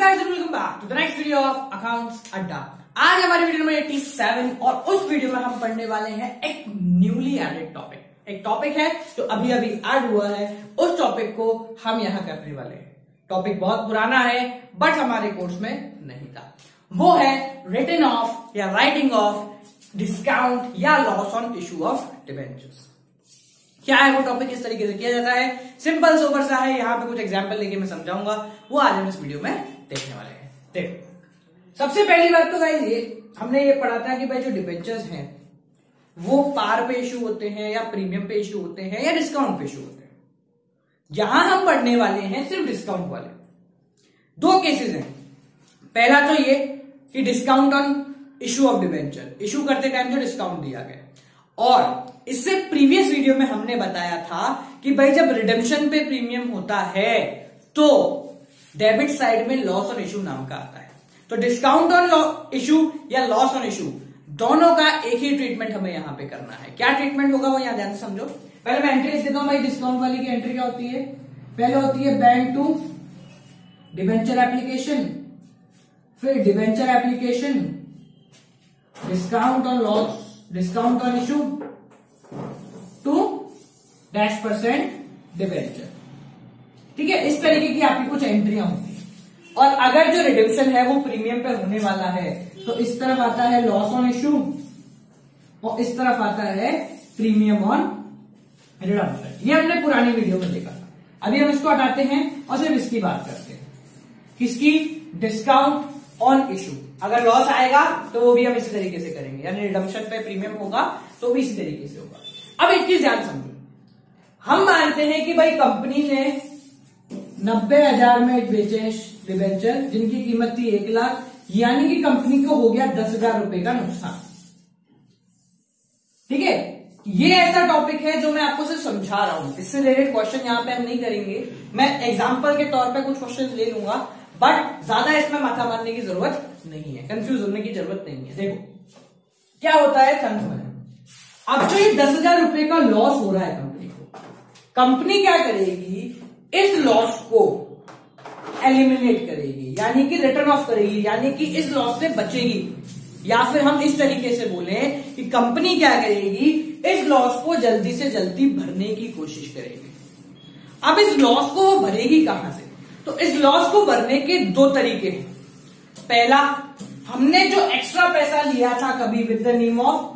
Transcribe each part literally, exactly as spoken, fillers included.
guys and welcome back to the next video of Accounts Adda. आज हमारी video number सत्तासी और उस वीडियो में हम पढ़ने वाले हैं एक न्यूली एडेड टॉपिक। एक टॉपिक है जो अभी अभी ऐड हुआ है, उस टॉपिक को हम यहाँ करने वाले हैं। टॉपिक बहुत पुराना है बट हमारे कोर्स में नहीं था। वो है रिटन ऑफ या राइटिंग ऑफ डिस्काउंट या loss on issue of debentures. क्या है वो टॉपिक, किस तरीके से किया जाता है, सिंपल सोबर सा है। यहाँ पे कुछ एग्जांपल लेके मैं समझाऊंगा, वो आज हम इस वीडियो में देखने वाले हैं। देखो, सबसे पहली बात तो गाइस ये हमने ये पढ़ा था कि भाई जो डिबेंचर्स हैं वो पार पे इशू होते हैं या प्रीमियम पे इशू होते हैं या डिस्काउंट पे इशू होते हैं। यहां हम पढ़ने वाले हैं सिर्फ डिस्काउंट वाले। दो केसेस हैं। पहला तो ये कि discount on issue of debenture, issue करते टाइम जो डिस्काउंट दिया गया, और इससे प्रीवियस वीडियो में हमने बताया था कि भाई जब रिडेम्पशन पे प्रीमियम होता है तो डेबिट साइड में लॉस ऑन इशू नाम का आता है। तो डिस्काउंट ऑन इशू या लॉस ऑन इशू दोनों का एक ही ट्रीटमेंट हमें यहां पे करना है। क्या ट्रीटमेंट होगा वो यहां ध्यान से समझो। पहले मैं एंट्री देता हूं भाई। डिस्काउंट वाली की एंट्री क्या होती है? पहले होती है बैंक टू डिबेंचर एप्लीकेशन, फिर debenture application, discount on loss, discount on issue to dash percent debenture. ठीक है, इस तरीके की आपकी कुछ एंट्रियां होती है। और अगर जो रिडेम्पशन है वो प्रीमियम पे होने वाला है तो इस तरफ आता है लॉस ऑन इशू और इस तरफ आता है प्रीमियम ऑन रिडेम्पशन। ये हमने पुरानी वीडियो में देखा था। अभी हम इसको हटाते हैं और सिर्फ इसकी बात करते हैं। किसकी? Discount on issue. अगर लॉस आएगा तो वो भी हम इसी तरीके से करेंगे, यानी रिडेम्पशन पे प्रीमियम होगा तो भी इसी तरीके से होगा। अब एक चीज ध्यान समझो, हम मानते हैं कि भाई कंपनी ने नब्बे हजार में बेचे डिबेंचर जिनकी कीमत थी एक लाख, यानी कि कंपनी को हो गया दस हजार रुपए का नुकसान। ठीक है, ये ऐसा टॉपिक है जो मैं आपको सिर्फ समझा रहा हूं। इससे रिलेटेड क्वेश्चन यहां पे हम नहीं करेंगे, मैं एग्जांपल के तौर पे कुछ क्वेश्चन ले लूंगा, बट ज्यादा इसमें माथा मारने की जरूरत नहीं है, कंफ्यूज होने की जरूरत नहीं है। देखो क्या होता है संत में, अब जो ये दस हजार रुपए का लॉस हो रहा है कंपनी को, कंपनी क्या करेगी? इस लॉस को एलिमिनेट करेगी, यानी कि रिटर्न ऑफ करेगी, यानी कि इस लॉस से बचेगी। या फिर हम इस तरीके से बोले कि कंपनी क्या करेगी? इस लॉस को जल्दी से जल्दी भरने की कोशिश करेगी। अब इस लॉस को वो भरेगी कहां से? तो इस लॉस को भरने के दो तरीके हैं। पहला, हमने जो एक्स्ट्रा पैसा लिया था कभी with the name of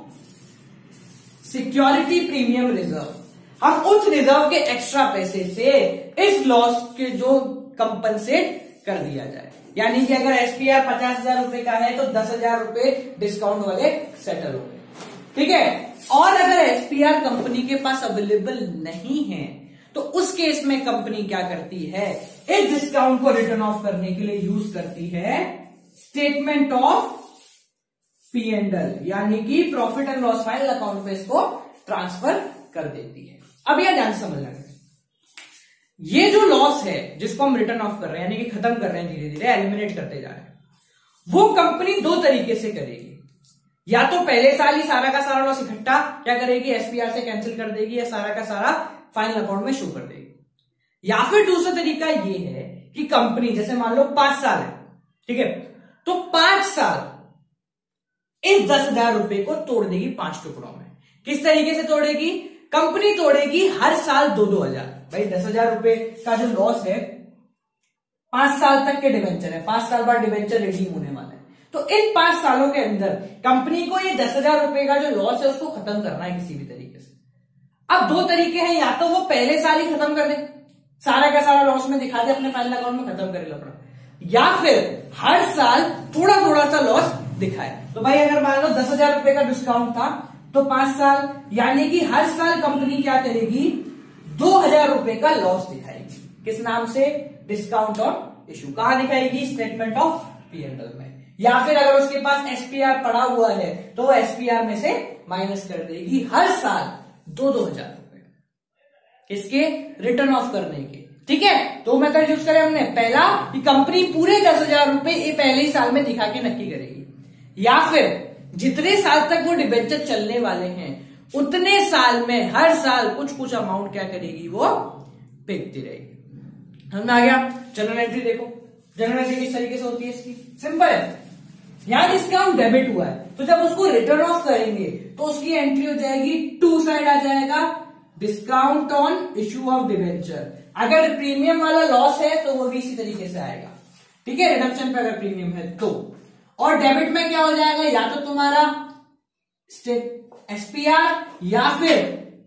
security premium reserve, हम उस रिजर्व के एक्स्ट्रा पैसे से इस लॉस के जो कंपनसेट कर दिया जाए। यानी कि अगर एसपीआर पचास हजार रुपए का है तो दस हजार रुपए डिस्काउंट वाले सेटल हो गए। ठीक है, और अगर एसपीआर कंपनी के पास अवेलेबल नहीं है तो उस केस में कंपनी क्या करती है? इस डिस्काउंट को रिटर्न ऑफ करने के लिए यूज करती है statement of P and L, यानी कि profit and loss final account में इसको ट्रांसफर कर देती है। अब यह ध्यान समझना है, ये जो लॉस है जिसको हम रिटर्न ऑफ कर रहे हैं, यानी कि खत्म कर रहे हैं, धीरे धीरे एलिमिनेट करते जा रहे हैं, वो कंपनी दो तरीके से करेगी। या तो पहले साल ही सारा का सारा लॉस इकट्ठा क्या करेगी? एसपीआर से कैंसिल कर देगी या सारा का सारा फाइनल अकाउंट में शो कर देगी। या फिर दूसरा तरीका ये है कि कंपनी, जैसे मान लो पांच साल है, ठीक है, तो पांच साल इस दस हजार रुपए को तोड़ देगी पांच टुकड़ों में। किस तरीके से तोड़ेगी? कंपनी तोड़ेगी हर साल दो दो हजार। भाई दस हजार रुपए का जो लॉस है, पांच साल तक के डिबेंचर है, पांच साल बाद डिबेंचर रिडीम होने वाला है, तो इन पांच सालों के अंदर कंपनी को ये दस हजार रुपए का जो लॉस है उसको खत्म करना है किसी भी तरीके से। अब दो तरीके हैं, या तो वो पहले साल ही खत्म कर दे, सारा का सारा लॉस में दिखा दे, अपने फाइनल अकाउंट में खत्म करे लपड़ा, या फिर हर साल थोड़ा थोड़ा सा लॉस दिखाए। तो भाई अगर मान लो दस हजार रुपए का डिस्काउंट था तो पांच साल, यानी कि हर साल कंपनी क्या करेगी? दो हजार रुपए का लॉस दिखाएगी। किस नाम से? Discount on issue. कहां दिखाएगी? Statement of P and L में। या फिर अगर उसके पास एसपीआर पड़ा हुआ है तो वो एसपीआर में से माइनस कर देगी हर साल दो दो हजार रुपए, किसके? रिटर्न ऑफ करने के। ठीक है, दो मेथड यूज करें हमने। पहला कि कंपनी पूरे दस हजार रुपए ये पहले ही साल में दिखा के नक्की करेगी, या फिर जितने साल तक वो डिबेंचर चलने वाले हैं उतने साल में हर साल कुछ कुछ अमाउंट क्या करेगी? वो फेंकती रहेगी। समझ आ गया? चलो एंट्री देखो। जनरल एंट्री किस तरीके से होती है इसकी, सिंपल है। यहां डिस्काउंट डेबिट हुआ है तो जब उसको रिटर्न ऑफ करेंगे तो उसकी एंट्री हो जाएगी, टू साइड आ जाएगा discount on issue of debenture. अगर प्रीमियम वाला लॉस है तो वो भी इसी तरीके से आएगा, ठीक है, रिडक्शन पे अगर प्रीमियम है तो। और डेबिट में क्या हो जाएगा, या तो तुम्हारा स्टेट एसपीआर या फिर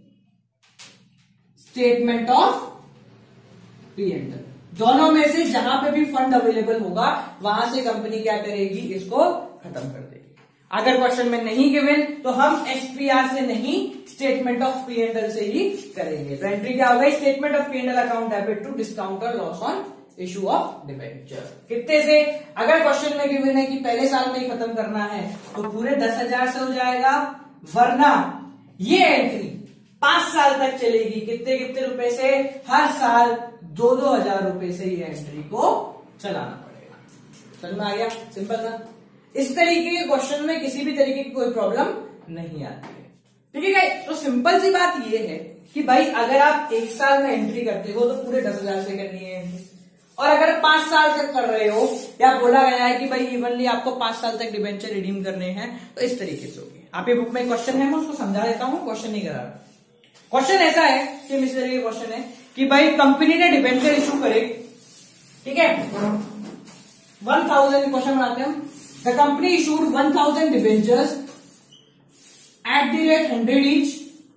statement of P and L, दोनों में से जहां पे भी फंड अवेलेबल होगा वहां से कंपनी क्या करेगी, इसको खत्म कर देगी। अगर क्वेश्चन में नहीं गिवन तो हम एसपीआर से नहीं statement of P and L से ही करेंगे। तो एंट्री क्या होगा, statement of P and L account debit to discount और loss on issue of debenture. कितने से, अगर क्वेश्चन में गिवन है कि पहले साल में ही खत्म करना है तो पूरे दस हजार से हो जाएगा, वरना ये एंट्री पांच साल तक चलेगी। कितने कितने रुपए से, हर साल दो दो हजार रुपए से ये एंट्री को चलाना पड़ेगा। समझ में आ गया, सिंपल ना। इस तरीके के क्वेश्चन में किसी भी तरीके की कोई प्रॉब्लम नहीं आती है, ठीक है गाइस। तो सिंपल सी बात ये है कि भाई अगर आप एक साल में एंट्री करते हो तो पूरे दस हजार से करनी है एंट्री, और अगर पांच साल तक कर रहे हो या बोला गया है कि भाई इवनली आपको पांच साल तक डिबेंचर रिडीम करने हैं तो इस तरीके से होगी। आपके बुक में क्वेश्चन है, मैं उसको समझा देता हूं, क्वेश्चन नहीं करा रहा। क्वेश्चन ऐसा है कि इस तरीके का क्वेश्चन है कि भाई कंपनी ने डिबेंचर इशू करे, ठीक है, वन थाउजेंड क्वेश्चन बनाते हैं। The company issued one thousand debentures at the rate hundred each,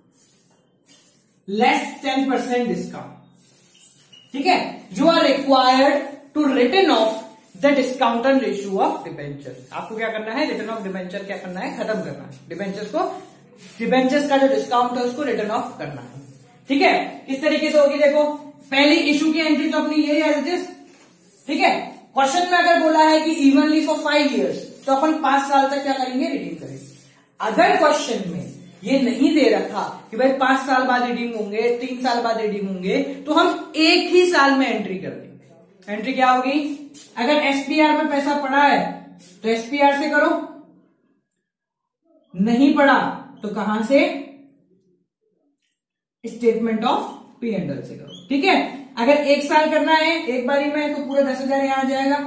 less ten percent discount, ठीक है। You are required to return of the discount and ratio of debenture. आपको क्या करना है, रिटर्न ऑफ डिबेंचर क्या करना है, खत्म करना है। डिबेंचर्स को, डिबेंचर्स का जो डिस्काउंट है उसको रिटर्न ऑफ करना है, ठीक है। इस तरीके से होगी, देखो पहली इशू की एंट्री तो अपनी यही है, ठीक है। क्वेश्चन में अगर बोला है कि इवनली फॉर फाइव इयर्स तो अपन पांच साल तक क्या करेंगे, रिडीम करेंगे। अगर क्वेश्चन में ये नहीं दे रखा कि भाई पांच साल बाद रिडीम होंगे, तीन साल बाद रिडीम होंगे, तो हम एक ही साल में एंट्री कर देंगे। एंट्री क्या होगी, अगर एसपीआर में पैसा पड़ा है तो एसपीआर से करो, नहीं पड़ा तो कहां से, statement of P and L से करो, ठीक है। अगर एक साल करना है एक बारी में तो पूरे दस हजार यहां आ जाएगा।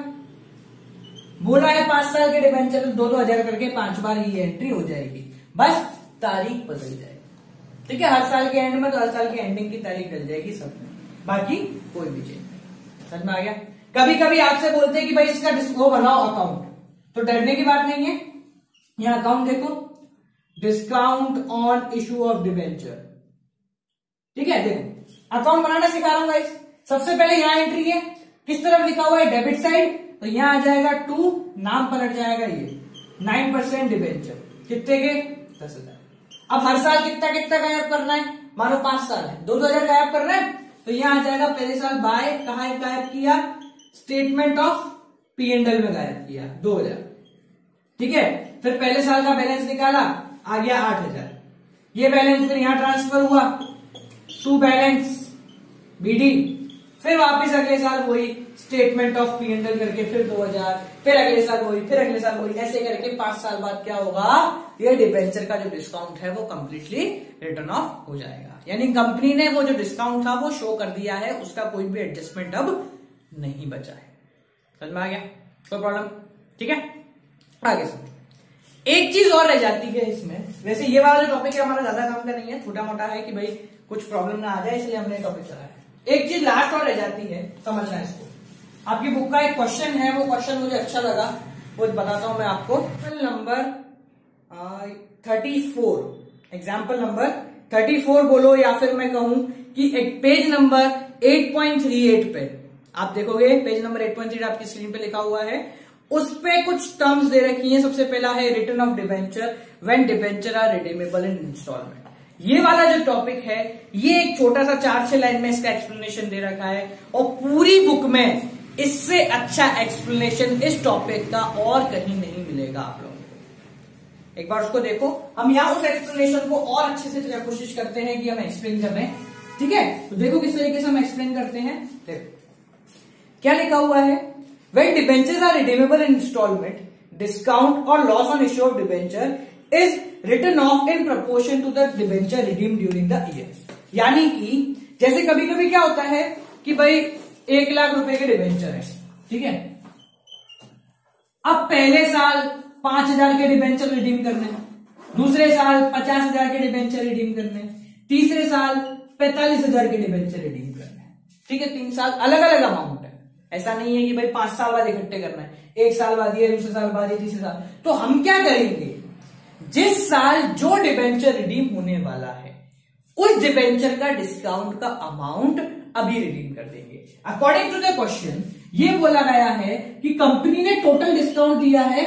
बोला है पांच साल के डिबेंचर तो दो दो हजार करके पांच बार ये एंट्री हो जाएगी, बस तारीख बदल जाएगी, ठीक है। हर साल के एंड में तो हर साल की एंडिंग की तारीख डल जाएगी सब में, बाकी कोई भी चेंज नहीं। समझ में आ गया। कभी कभी आपसे बोलते हैं कि भाई इसका डिस्को बनाओ अकाउंट, तो डरने की बात नहीं है। यहां अकाउंट देखो, discount on issue of debenture, ठीक है। देखो अकाउंट बनाना सिखा रहा हूं गाइस। सबसे पहले यहां एंट्री है, किस तरफ लिखा हुआ है, डेबिट साइड, तो यहां आ जाएगा टू, नाम पलट जाएगा ये नाइन परसेंट डिबेंचर, कितने के, दस हजार। अब हर साल कितना कितना गायब करना है, मानो पांच साल है, दो दो हजार गायब करना है, तो यहां आ जाएगा पहले साल बाय, कहा गायब किया, statement of P and L में गायब किया दो हजार, ठीक है। फिर पहले साल का बैलेंस निकाला, आ गया आठ हजार। ये बैलेंस फिर यहां ट्रांसफर हुआ टू बैलेंस बीडी, फिर वापस अगले साल वही statement of P and L करके फिर दो हजार, फिर अगले साल वही, फिर अगले साल वही, ऐसे करके पांच साल बाद क्या होगा, ये डिबेंचर का जो डिस्काउंट है वो कंप्लीटली रिटर्न ऑफ हो जाएगा। यानी कंपनी ने वो जो डिस्काउंट था वो शो कर दिया है, उसका कोई भी एडजस्टमेंट अब नहीं बचा है। समझ में आ गया, कोई प्रॉब्लम, ठीक है। आगे समझो, एक चीज और रह जाती है इसमें। वैसे ये वाला जो टॉपिक है हमारा ज्यादा काम का नहीं है, छोटा मोटा है कि भाई कुछ प्रॉब्लम ना आ जाए, इसलिए हमने टॉपिक चलाया है। एक चीज लास्ट और रह जाती है, समझना इसको। आपकी बुक का एक क्वेश्चन है, वो क्वेश्चन मुझे अच्छा लगा, वो बताता हूं मैं आपको। Number thirty four, example number thirty four बोलो, या फिर मैं कहूं कि एक page number eight point three eight पे आप देखोगे, page number eight point three eight आपकी स्क्रीन पे लिखा हुआ है, उस पे कुछ टर्म्स दे रखी हैं। सबसे पहला है return of debenture when debenture are redeemable in installment. ये वाला जो टॉपिक है, ये एक छोटा सा चार छह लाइन में इसका एक्सप्लेनेशन दे रखा है, और पूरी बुक में इससे अच्छा एक्सप्लेनेशन इस टॉपिक का और कहीं नहीं मिलेगा आप लोगों को। एक बार उसको देखो। हम यहाँ उस एक्सप्लेनेशन को और अच्छे से कोशिश करते हैं कि हम एक्सप्लेन कर रहे हैं, ठीक है। तो देखो किस तरीके से हम एक्सप्लेन करते हैं। देखो क्या लिखा हुआ है, when debentures are redeemable in installment, discount or loss on issue of debenture is written off in proportion to the debenture redeemed during the year। यानी कि जैसे कभी कभी क्या होता है कि भाई एक लाख रुपए के डिबेंचर है, ठीक है, अब पहले साल पांच हजार के डिबेंचर रिडीम करने, दूसरे साल पचास हजार के डिबेंचर रिडीम करने, तीसरे साल पैंतालीस हजार के डिबेंचर रिडीम करने। ठीक है, तीन साल अलग अलग अमाउंट है, ऐसा नहीं है कि भाई पांच साल बाद इकट्ठे करना है, एक साल बाद ये, दूसरे साल बाद ये, तीसरे साल। तो हम क्या करेंगे, जिस साल जो डिबेंचर रिडीम होने वाला है उस डिबेंचर का डिस्काउंट का अमाउंट अभी रिडीम कर देंगे। अकॉर्डिंग टू द क्वेश्चन ये बोला गया है कि कंपनी ने टोटल डिस्काउंट दिया है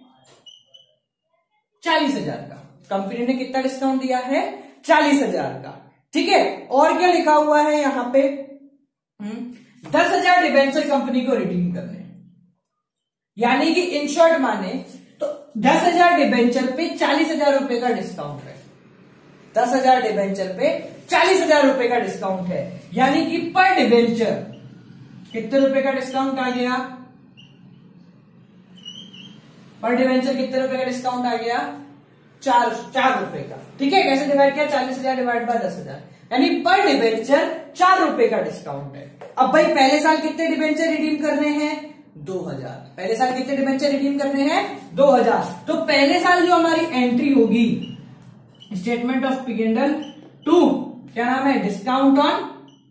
चालीस हजार का। कंपनी ने कितना डिस्काउंट दिया है, चालीस हजार का। ठीक है, और क्या लिखा हुआ है यहां पे, दस हजार डिबेंचर कंपनी को रिडीम करने, यानी कि इन शॉर्ट माने तो दस हजार डिबेंचर पे चालीस हजार रुपए का डिस्काउंट है। दस हजार डिबेंचर पे चालीस हजार रुपए का डिस्काउंट है, यानी कि पर डिबेंचर कितने रुपए का डिस्काउंट आ गया, पर डिबेंचर कितने रुपए का डिस्काउंट आ गया, चार चार रुपए का। ठीक है, कैसे डिवाइड किया, चालीस हजार डिवाइड बाय दस हजार, यानी पर डिबेंचर चार रुपए का डिस्काउंट है। अब भाई पहले साल कितने डिबेंचर रिडीम करने हैं, दो हजार। पहले साल कितने डिबेंचर रिडीम करने हैं, दो हजार। तो पहले साल जो हमारी एंट्री होगी statement of P and L to, क्या नाम है, डिस्काउंट ऑन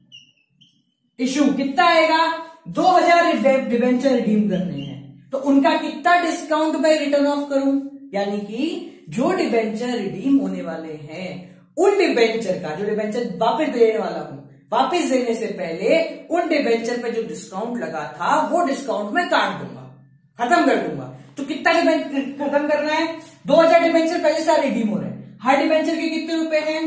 इशू, कितना आएगा, दो हजार डिबेंचर रिडीम करने हैं, तो उनका कितना डिस्काउंट मैं रिटर्न ऑफ करूं, यानी कि जो डिबेंचर रिडीम होने वाले हैं उन डिबेंचर का, जो डिबेंचर वापस देने वाला हूं, वापस देने से पहले उन डिबेंचर पे जो डिस्काउंट लगा था वो डिस्काउंट मैं काट दूंगा, खत्म कर दूंगा। तो कितना डिबेंचर खत्म करना है, दो हजार डिबेंचर पहले साल रिडीम हो रहे हैं, हर डिबेंचर के कितने रुपए हैं,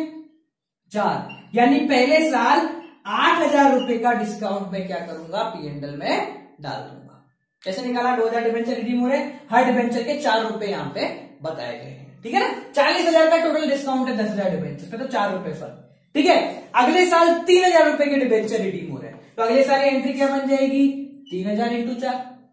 चार, यानी पहले साल आठ हजार रुपए का डिस्काउंट मैं क्या करूंगा, पी एंड एल में डाल दूंगा। कैसे निकाला, दो हजार डिबेंचर रिडीम हो रहे हैं, हर डिबेंचर के चार रुपए यहां पे बताए गए हैं। ठीक है ना, चालीस हजार का टोटल डिस्काउंट है दस हजार डिबेंचर पे, तो चार रुपए फर्क। ठीक है, अगले साल तीन हजार रुपए के डिबेंचर रिडीम हो रहे हैं, तो अगले साल एंट्री क्या बन जाएगी, तीन हजार इंटू चार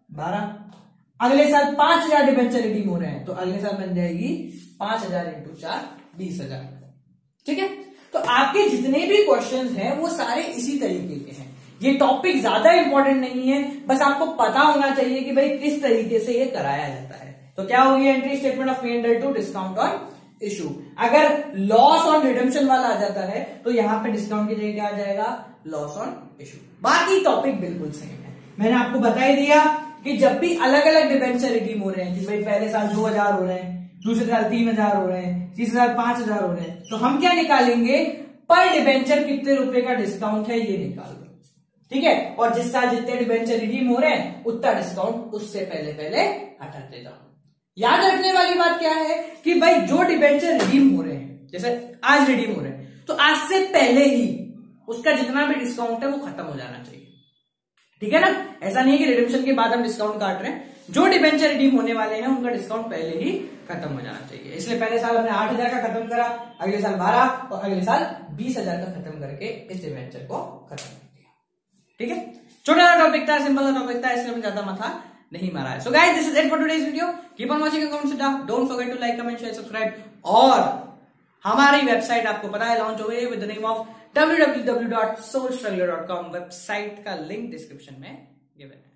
बारह। अगले साल पांच हजार डिबेंचर रिडीम हो रहे हैं, तो अगले साल बन जाएगी पांच हजार इंटू चार बीस हजार। ठीक है, तो आपके जितने भी क्वेश्चंस हैं वो सारे इसी तरीके के हैं। ये टॉपिक ज्यादा इंपॉर्टेंट नहीं है, बस आपको पता होना चाहिए कि भाई किस तरीके से ये कराया जाता है। तो क्या होगी entry, statement of P and L to discount on issue. अगर लॉस ऑन रिडम्पशन वाला आ जाता है तो यहां पे डिस्काउंट की जगह क्या आ जाएगा, लॉस ऑन इशू। बाकी टॉपिक बिल्कुल सेम है, मैंने आपको बता ही दिया कि जब भी अलग अलग डिबेंचर रिडीम हो रहे हैं, कि भाई पहले साल दो हजार हो रहे हैं, दूसरे साल तीन हजार हो रहे हैं, तीसरे साल पांच हजार हो रहे हैं, तो हम क्या निकालेंगे, पर डिबेंचर कितने रुपए का डिस्काउंट है ये निकाल दो। ठीक है, और जिस साल जितने डिबेंचर रिडीम हो रहे हैं उतना डिस्काउंट उससे पहले पहले हटाते जाओ। याद रखने वाली बात क्या है कि भाई जो डिबेंचर रिडीम हो रहे हैं, जैसे आज रिडीम हो रहे हैं, तो आज से पहले ही उसका जितना भी डिस्काउंट है वो खत्म हो जाना चाहिए। ठीक है ना, ऐसा नहीं है कि रिडम्पशन के बाद हम डिस्काउंट काट रहे हैं, जो डिबेंचर रिडीम होने वाले हैं उनका डिस्काउंट पहले ही खत्म हो जाना चाहिए। इसलिए पहले साल हमने आठ हजार का खत्म करा, अगले साल बारह और अगले साल बीस हजार का खत्म करके इस डिबेंचर को खत्म कर दिया। ठीक है, छोटा सा टॉपिक था, सिंपल सा टॉपिक था, इसलिए मैं ज्यादा माथा नहीं मारा है। So guys, this is it for today's video. Keep on watching and comment down, don't forget to like, comment, share, subscribe. और हमारी वेबसाइट आपको पता है लॉन्च हो गई है with the name of W W W dot soul struggler dot com. Website का link description में गिवन है।